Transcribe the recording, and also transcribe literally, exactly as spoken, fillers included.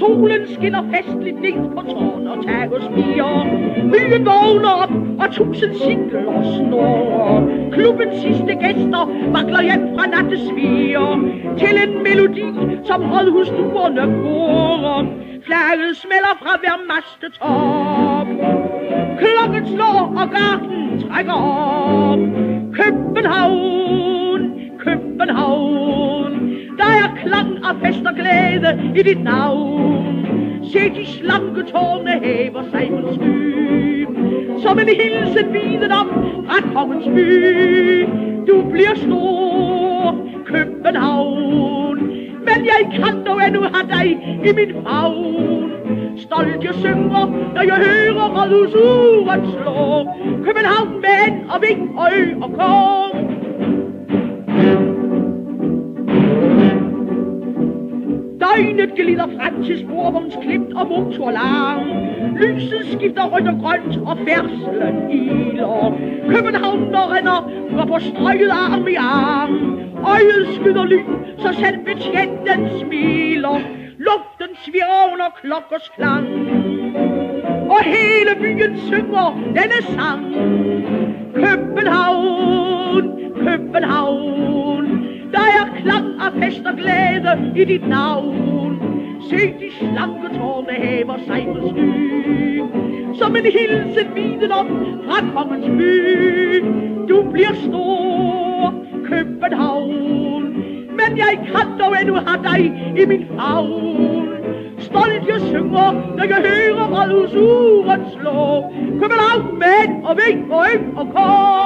Solen skinner festligt ned på tårn og tag og spiger. Byen vågner op, og tusind singler snor. Klubbens sidste gæster vakler hjem fra nattesviger til en melodi, som rådhusduerne korer. Flagget smelter fra hver mastetop. Klokken slår, og garden trækker op. København, København, der er klang af fest og glæde i dit navn. Se de slanke tårne hæver sig mod sky, som en hilsen viden om fra kongens by. Du bliver stor, København, men jeg kan dog endnu have dig i min favn. Stolt jeg synger, når jeg hører rådhusuret slå. København med end og ving og ø og kår. Døgnet glider frem til sporvognsklipt og motorlarm. Lyset skifter rødt og grønt, og færdselen iler. København der renner, går på strøget arm i arm. Øjet skyder lyn, så selv betjenten smiler. Luften svirrer under klokkers klang, og hele byen synger denne sang. København, København, der er klang af fest og glæde i dit navn. Se de slanke tårne hæver sig mod sky, som en hilsen viden om fra kongens by. Du bliver stor, København, men jeg kan dog endnu have dig i min favn. Stolt jeg synger, når jeg hører rådhusuret slå. København med og ving og øm og kår.